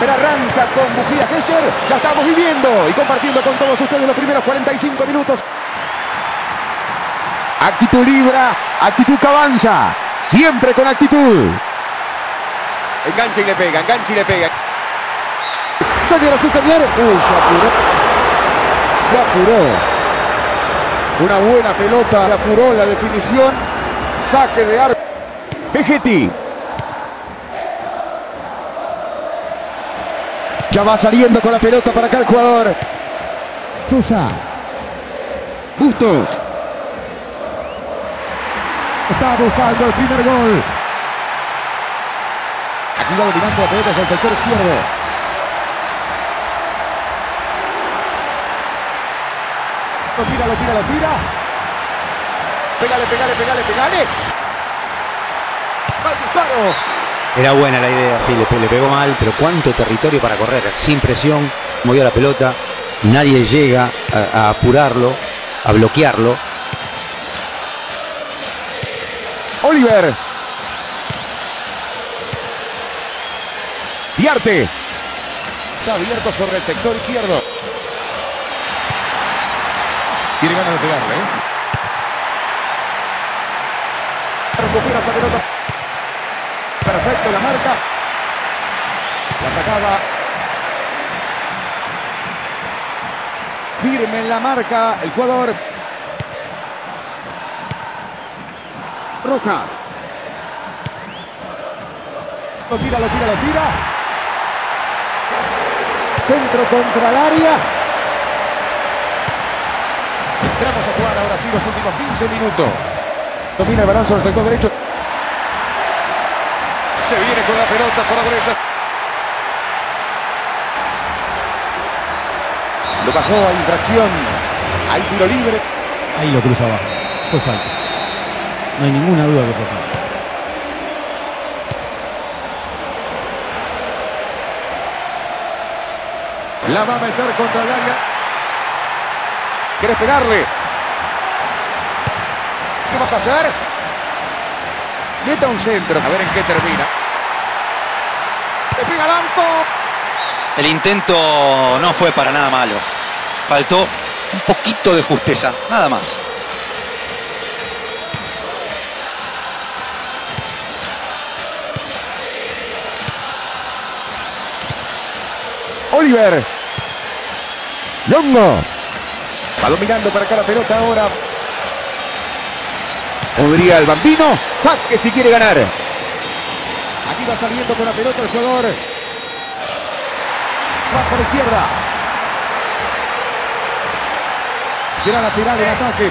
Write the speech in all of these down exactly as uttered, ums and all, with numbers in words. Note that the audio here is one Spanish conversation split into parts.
Pero arranca con bujía Gescher. Ya estamos viviendo y compartiendo con todos ustedes los primeros cuarenta y cinco minutos. Actitud libra, actitud que avanza. Siempre con actitud. Engancha y le pega, engancha y le pega. Señoras y señores. Uy, se apuró. Se apuró. Una buena pelota. Se apuró la definición. Saque de arco. Vegetti. Ya va saliendo con la pelota para acá el jugador. Sosa. Bustos. Está buscando el primer gol. Aquí va dominando la pelota hacia el sector izquierdo. Lo tira, lo tira, lo tira. Pégale, pégale, pégale, pégale. ¡Mal disparo! Era buena la idea, sí, le, le pegó mal, pero cuánto territorio para correr, sin presión, movió la pelota, nadie llega a, a apurarlo, a bloquearlo. Oliver. Diarte. Está abierto sobre el sector izquierdo. Tiene ganas de pegarle, ¿eh? Recupera esa pelota. Perfecto la marca. La sacaba. Firme en la marca el jugador. Rojas. Lo tira, lo tira, lo tira. Centro contra el área. Entramos a jugar ahora sí los últimos quince minutos. Domina el balón sobre el sector derecho. Se viene con la pelota por la derecha. Lo bajó a infracción. Hay tiro libre. Ahí lo cruza abajo. Fue falta. No hay ninguna duda que fue falta. La va a meter contra el área. ¿Quieres pegarle? ¿Qué vas a hacer? Meta un centro. A ver en qué termina. ¡Le pega al arco! El intento no fue para nada malo. Faltó un poquito de justeza, nada más. Oliver. Longo. Va dominando para acá la pelota ahora. Podría el Bambino. Saque si quiere ganar. Aquí va saliendo con la pelota el jugador. Va por la izquierda. Será lateral en ataque.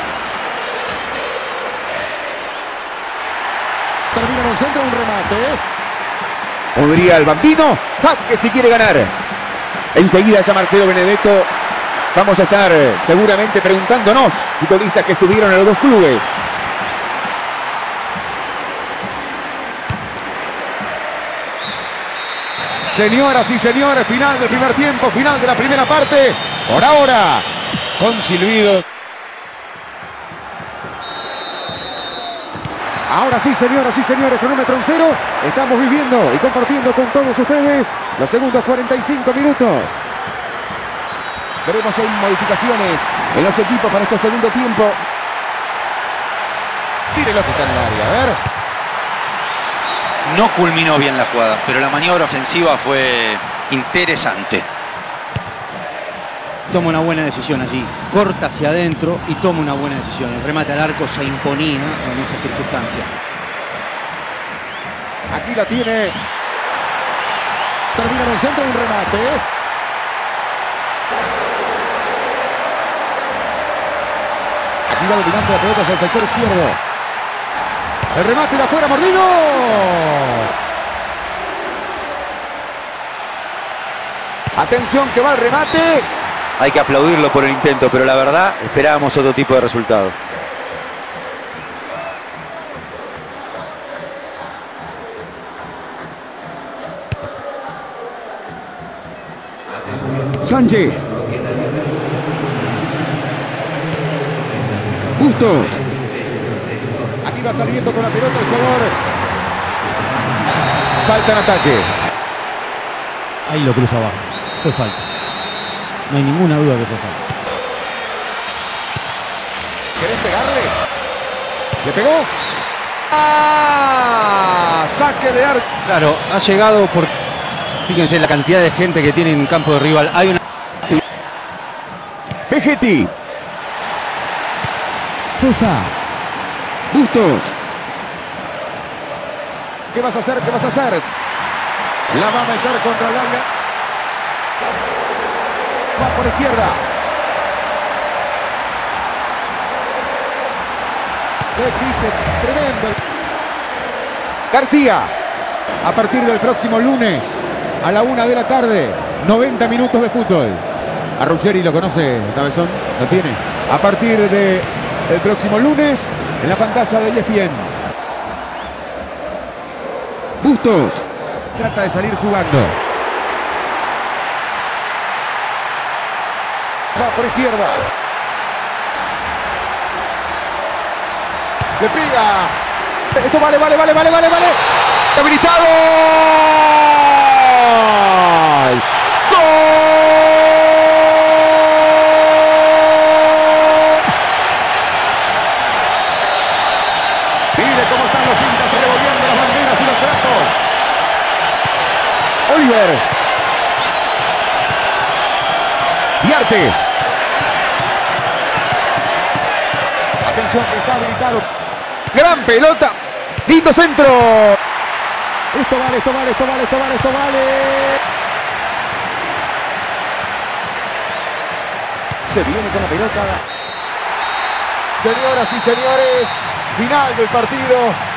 Termina en un centro, un remate. Podría el Bambino. Saque si quiere ganar. Enseguida ya Marcelo Benedetto. Vamos a estar seguramente preguntándonos, futbolistas que estuvieron en los dos clubes. Señoras y señores, final del primer tiempo, final de la primera parte. Por ahora, con silbido. Ahora sí, señoras y señores, cronómetro en cero. Estamos viviendo y compartiendo con todos ustedes los segundos cuarenta y cinco minutos. Veremos si hay modificaciones en los equipos para este segundo tiempo. Tire la puta en el área, a ver. No culminó bien la jugada, pero la maniobra ofensiva fue interesante. Toma una buena decisión allí. Corta hacia adentro y toma una buena decisión. El remate al arco se imponía en esa circunstancia. Aquí la tiene. Termina en el centro, un remate. Aquí va dominando la pelota hacia el sector izquierdo. El remate de afuera, mordido. Atención que va el remate. Hay que aplaudirlo por el intento, pero la verdad esperábamos otro tipo de resultado. Sánchez. Bustos. Aquí va saliendo con la pelota el jugador. Falta en ataque. Ahí lo cruza abajo. Fue falta. No hay ninguna duda que fue falta. ¿Querés pegarle? ¿Le pegó? ¡Ah! Saque de arco. Claro, ha llegado por... Fíjense la cantidad de gente que tiene en campo de rival. Hay una... Vegetti. Sosa. Bustos. ¿Qué vas a hacer? ¿Qué vas a hacer? La va a meter contra el área. Va por izquierda. Qué tremendo. García. A partir del próximo lunes a la una de la tarde, noventa minutos de fútbol. A Ruggeri lo conoce, Cabezón, lo tiene. A partir del próximo lunes en la pantalla de E S P N. Bustos. Trata de salir jugando. Va por izquierda. Le pega. Esto vale, vale, vale, vale, vale, vale. Habilitado. ¡Gol! Mire cómo están los hinchas revolviendo las banderas y los trapos. Oliver. Diarte. Atención que está habilitado. Gran pelota. Lindo centro. Esto vale, esto vale, esto vale, esto vale, esto vale. Se viene con la pelota. Señoras y señores, final del partido.